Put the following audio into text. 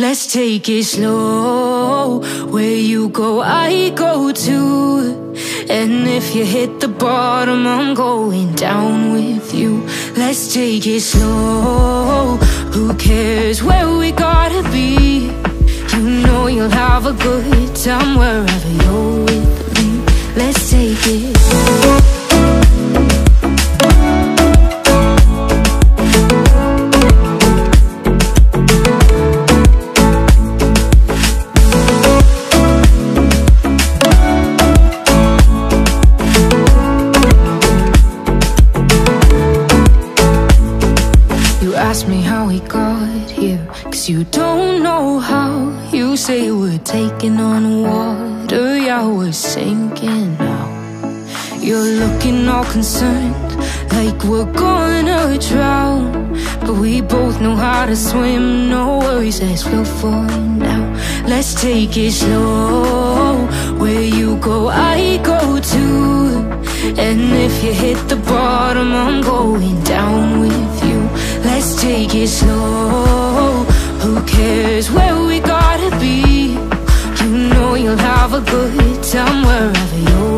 Let's take it slow. Where you go, I go too. And if you hit the bottom, I'm going down with you. Let's take it slow. Who cares where we gotta be? You know you'll have a good time wherever you're with me. Let's take it slow. Ask me how we got here, 'cause you don't know how. You say we're taking on water, yeah, we're sinking now. You're looking all concerned, like we're gonna drown. But we both know how to swim, no worries as we'll find out. Let's take it slow. Where you go, I go too. And if you hit the bottom, I'm going down with you. Let's take it slow. Who cares where we gotta be? You know you'll have a good time wherever you're